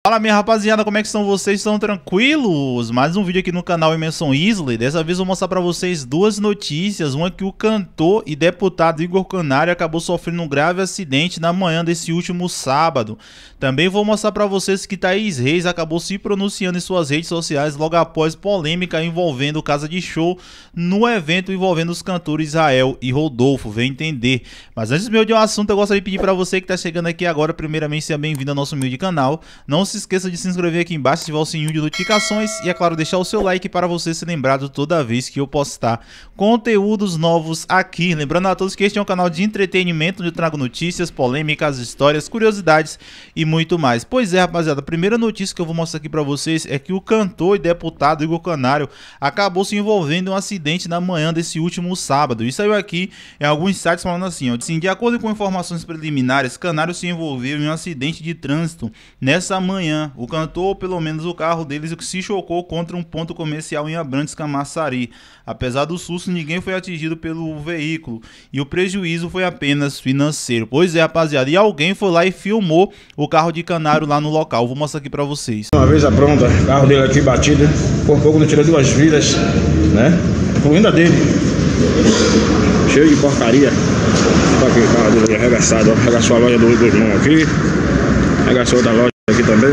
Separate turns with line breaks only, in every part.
Fala minha rapaziada, como é que estão vocês? Estão tranquilos? Mais um vídeo aqui no canal Emerson Isley. Dessa vez eu vou mostrar pra vocês duas notícias. Uma que o cantor e deputado Igor Canário acabou sofrendo um grave acidente na manhã desse último sábado. Também vou mostrar pra vocês que Thaís Reis acabou se pronunciando em suas redes sociais logo após polêmica envolvendo Casa de Show no evento envolvendo os cantores Israel e Rodolfo. Vem entender. Mas antes mesmo de um assunto, eu gostaria de pedir pra você que tá chegando aqui agora, primeiramente, seja bem-vindo ao nosso humilde canal. Não se esqueça de se inscrever aqui embaixo, ativar o sininho de notificações e, é claro, deixar o seu like para você ser lembrado toda vez que eu postar conteúdos novos aqui. Lembrando a todos que este é um canal de entretenimento onde eu trago notícias, polêmicas, histórias, curiosidades e muito mais. Pois é, rapaziada, a primeira notícia que eu vou mostrar aqui para vocês é que o cantor e deputado Igor Canário acabou se envolvendo em um acidente na manhã desse último sábado. E saiu aqui em alguns sites falando assim, ó, de acordo com informações preliminares, Canário se envolveu em um acidente de trânsito nessa manhã. O cantor, ou pelo menos o carro deles, se chocou contra um ponto comercial em Abrantes, Camaçari. Apesar do susto, ninguém foi atingido pelo veículo e o prejuízo foi apenas financeiro. Pois é, rapaziada, e alguém foi lá e filmou o carro de Canário lá no local. Vou mostrar aqui pra vocês.
Uma vez apronta, o carro dele aqui batido, por pouco não tira duas vidas, né? Incluindo a dele. Cheio de porcaria. Olha aqui o carro dele arregaçado, ó. Arregaçou a loja do irmão aqui. Arregaçou outra loja aqui também.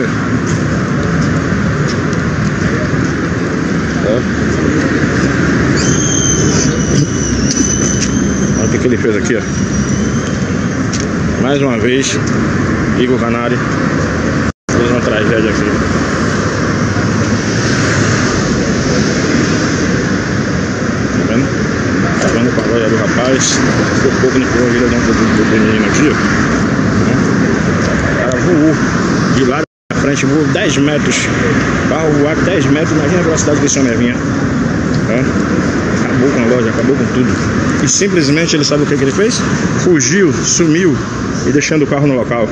Olha o que ele fez aqui, ó. Mais uma vez, Igor Canário fez uma tragédia aqui. Tá vendo? Acabando com a loja do rapaz. Por pouco não pegou a vida do menino aqui, ó. O cara voou de lá na frente, voou 10 metros. O carro voar 10 metros, imagina a velocidade que esse homem vinha. Acabou com a loja, acabou com tudo. E simplesmente ele sabe o que ele fez? Fugiu, sumiu e deixando o carro no local.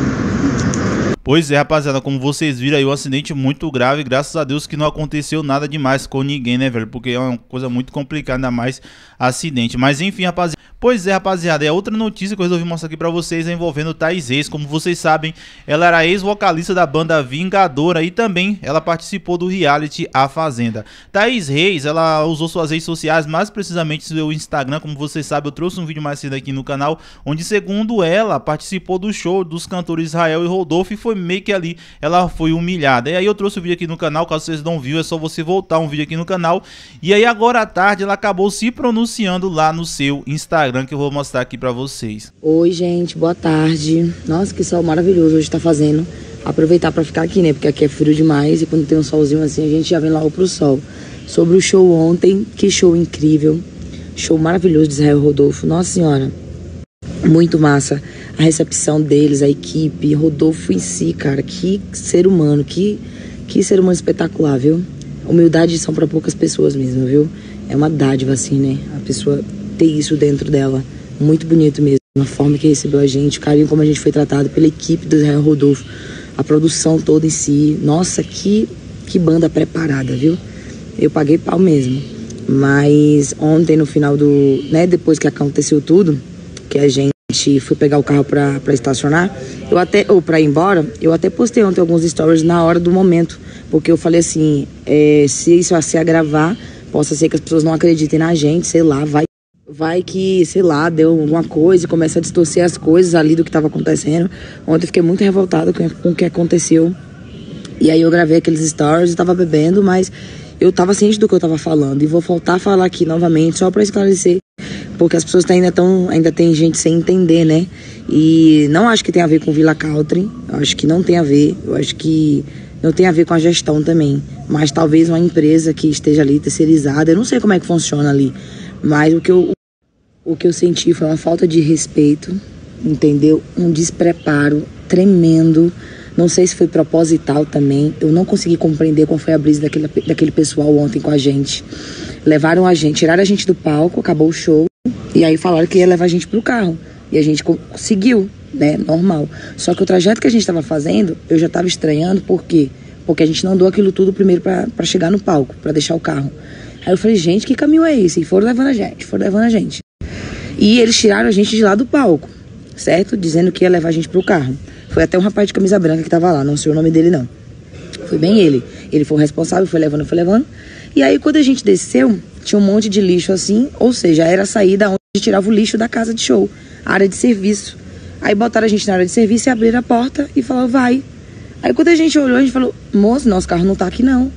Pois é, rapaziada, como vocês viram aí, um acidente muito grave, graças a Deus que não aconteceu nada demais com ninguém, né, velho? Porque é uma coisa muito complicada, ainda mais acidente. Mas enfim, rapaziada. Pois é, rapaziada, é outra notícia que eu resolvi mostrar aqui pra vocês, envolvendo Thaís Reis. Como vocês sabem, ela era ex-vocalista da banda Vingadora e também ela participou do reality A Fazenda. Thaís Reis, ela usou suas redes sociais, mais precisamente seu Instagram. Como vocês sabem, eu trouxe um vídeo mais cedo aqui no canal, onde, segundo ela, participou do show dos cantores Israel e Rodolfo e foi meio que ali ela foi humilhada. E aí eu trouxe o vídeo aqui no canal, caso vocês não viram, é só você voltar um vídeo aqui no canal. E aí agora à tarde ela acabou se pronunciando lá no seu Instagram, que eu vou mostrar aqui pra vocês.
Oi gente, boa tarde. Nossa, que sol maravilhoso hoje tá fazendo. Aproveitar pra ficar aqui, né, porque aqui é frio demais e quando tem um solzinho assim a gente já vem logo pro sol. Sobre o show ontem, que show incrível. Show maravilhoso de Israel e Rodolfo, nossa senhora. Muito massa a recepção deles, a equipe, Rodolfo em si, cara, que ser humano, que ser humano espetacular, viu? Humildade são pra poucas pessoas mesmo, viu? É uma dádiva assim, né, a pessoa ter isso dentro dela. Muito bonito mesmo, a forma que recebeu a gente, o carinho como a gente foi tratado pela equipe do Israel Rodolfo, a produção toda em si. Nossa, que banda preparada, viu? Eu paguei pau mesmo. Mas ontem no final do, né, depois que aconteceu tudo, que a gente foi pegar o carro pra estacionar, ou pra ir embora, eu até postei ontem alguns stories na hora do momento, porque eu falei assim, se isso se agravar, possa ser que as pessoas não acreditem na gente, sei lá, vai que, sei lá, deu alguma coisa e começa a distorcer as coisas ali do que estava acontecendo. Ontem eu fiquei muito revoltada com o que aconteceu. E aí eu gravei aqueles stories, eu tava bebendo, mas eu tava ciente do que eu tava falando. E vou voltar a falar aqui novamente, só pra esclarecer, porque as pessoas ainda tem gente sem entender, né? E não acho que tem a ver com Villa Country, eu acho que não tem a ver, eu acho que não tem a ver com a gestão também. Mas talvez uma empresa que esteja ali terceirizada, eu não sei como é que funciona ali. Mas o que eu senti foi uma falta de respeito, entendeu? Um despreparo tremendo. Não sei se foi proposital também. Eu não consegui compreender qual foi a brisa daquele pessoal ontem com a gente. Levaram a gente, tiraram a gente do palco, acabou o show. E aí falaram que ia levar a gente pro carro. E a gente conseguiu, né? Normal. Só que o trajeto que a gente estava fazendo, eu já estava estranhando. Por quê? Porque a gente não andou aquilo tudo primeiro para chegar no palco, para deixar o carro. Aí eu falei, gente, que caminho é esse? E foram levando a gente. E eles tiraram a gente de lá do palco, certo? Dizendo que ia levar a gente pro carro. Foi até um rapaz de camisa branca que tava lá, não sei o nome dele não. Foi bem ele. Ele foi o responsável, foi levando, foi levando. E aí quando a gente desceu, tinha um monte de lixo assim, ou seja, era a saída onde a gente tirava o lixo da casa de show, a área de serviço. Aí botaram a gente na área de serviço e abriram a porta e falaram, vai. Aí quando a gente olhou, a gente falou, moço, nosso carro não tá aqui não.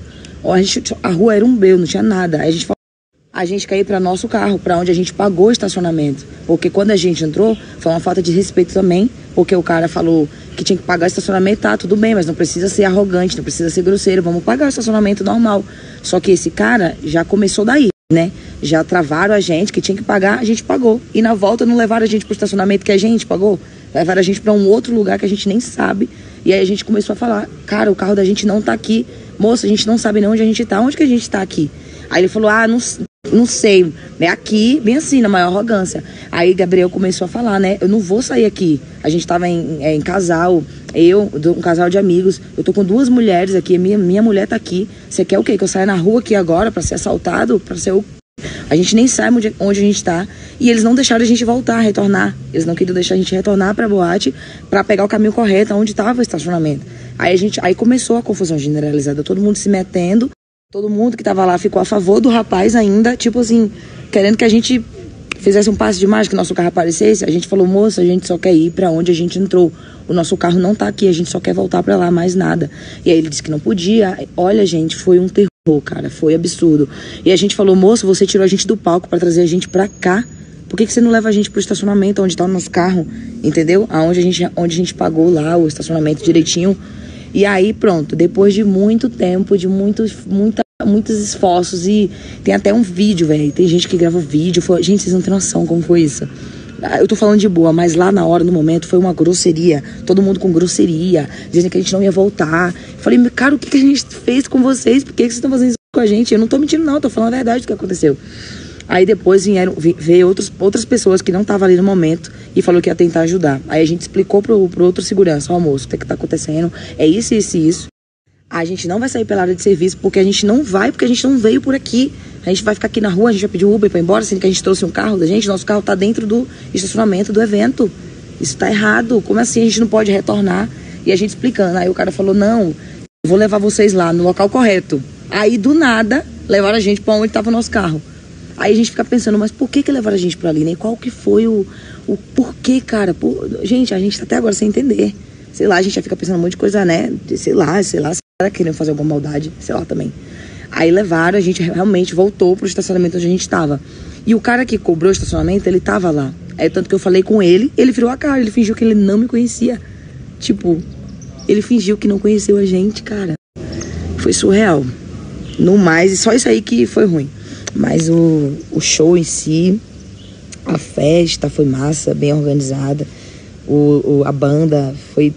A rua era um breu, não tinha nada. Aí a gente falou, a gente quer ir para nosso carro, para onde a gente pagou o estacionamento. Porque quando a gente entrou, foi uma falta de respeito também, porque o cara falou que tinha que pagar o estacionamento, tá, tudo bem, mas não precisa ser arrogante, não precisa ser grosseiro, vamos pagar o estacionamento normal. Só que esse cara já começou daí, né? Já travaram a gente, que tinha que pagar, a gente pagou. E na volta não levaram a gente pro estacionamento que a gente pagou, levaram a gente para um outro lugar que a gente nem sabe. E aí a gente começou a falar, cara, o carro da gente não tá aqui. Moça, a gente não sabe nem onde a gente tá. Onde que a gente tá aqui? Aí ele falou, não sei, é aqui, bem assim, na maior arrogância. Aí Gabriel começou a falar, né, eu não vou sair aqui. A gente tava em casal, um casal de amigos, eu tô com 2 mulheres aqui, minha mulher tá aqui. Você quer o quê? Que eu saia na rua aqui agora pra ser assaltado? Pra ser o... A gente nem sabe onde a gente tá. E eles não deixaram a gente voltar, retornar. Eles não queriam deixar a gente retornar pra boate pra pegar o caminho correto, onde tava o estacionamento. Aí começou a confusão generalizada, todo mundo se metendo. Todo mundo que tava lá ficou a favor do rapaz ainda, tipo assim, querendo que a gente fizesse um passe de mágica, que nosso carro aparecesse. A gente falou, moça, a gente só quer ir pra onde a gente entrou. O nosso carro não tá aqui, a gente só quer voltar pra lá, mais nada. E aí ele disse que não podia. Olha, gente, foi um terror, cara, foi absurdo. E a gente falou, moço, você tirou a gente do palco pra trazer a gente pra cá. Por que você não leva a gente pro estacionamento onde tá o nosso carro, entendeu? Onde a gente pagou lá o estacionamento direitinho. E aí, pronto, depois de muito tempo, de muitos esforços, e tem até um vídeo, velho, tem gente que grava vídeo, gente, vocês não têm noção como foi isso. Eu tô falando de boa, mas lá na hora, no momento, foi uma grosseria, todo mundo com grosseria, dizendo que a gente não ia voltar. Eu falei, cara, o que a gente fez com vocês? Por que vocês estão fazendo isso com a gente? Eu não tô mentindo não, tô falando a verdade do que aconteceu. Aí depois veio outras pessoas que não estavam ali no momento e falou que ia tentar ajudar. Aí a gente explicou pro outro segurança, ó, moço, o que tá acontecendo, é isso, isso e isso. A gente não vai sair pela área de serviço porque a gente não veio por aqui. A gente vai ficar aqui na rua, a gente vai pedir o Uber pra ir embora, sendo que a gente trouxe um carro da gente, nosso carro tá dentro do estacionamento do evento. Isso tá errado, como assim a gente não pode retornar? E a gente explicando, aí o cara falou, não, eu vou levar vocês lá no local correto. Aí do nada, levaram a gente pra onde tava o nosso carro. Aí a gente fica pensando, mas por que levaram a gente pra ali, né? Qual que foi o porquê, cara? Gente, a gente tá até agora sem entender. Sei lá, a gente já fica pensando um monte de coisa, né? Sei lá, se era querendo fazer alguma maldade, sei lá também. Aí levaram, a gente realmente voltou pro estacionamento onde a gente tava. E o cara que cobrou o estacionamento, ele tava lá. Aí tanto que eu falei com ele virou a cara, ele fingiu que ele não me conhecia. Tipo, ele fingiu que não conheceu a gente, cara. Foi surreal. No mais, só isso aí que foi ruim. Mas o show em si, a festa foi massa, bem organizada. A banda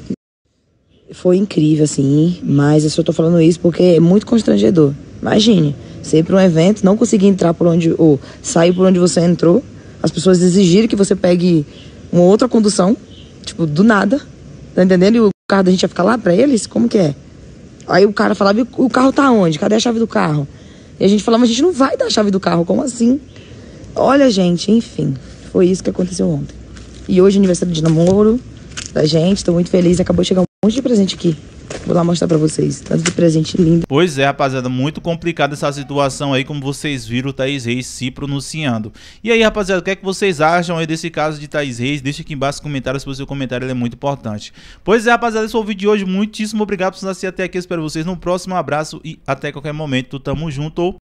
foi incrível, assim. Mas eu só tô falando isso porque é muito constrangedor. Imagine, você ir pra um evento, não conseguir entrar por onde, ou sair por onde você entrou, as pessoas exigirem que você pegue uma outra condução, tipo, do nada, tá entendendo? E o carro da gente ia ficar lá pra eles? Como que é? Aí o cara falava, o carro tá onde? Cadê a chave do carro? E a gente falava, a gente não vai dar a chave do carro, como assim? Olha, gente, enfim, foi isso que aconteceu ontem. E hoje é aniversário de namoro da gente, tô muito feliz, acabou de chegar um monte de presente aqui. Vou lá mostrar pra vocês, tanto de presente lindo.
Pois é, rapaziada, muito complicada essa situação aí, como vocês viram o Thaís Reis se pronunciando. E aí, rapaziada, o que é que vocês acham aí desse caso de Thaís Reis? Deixa aqui embaixo nos comentários, se o seu comentário ele é muito importante. Pois é, rapaziada, esse foi o vídeo de hoje, muitíssimo obrigado por assistir até aqui, espero vocês no próximo, abraço e até qualquer momento, tamo junto.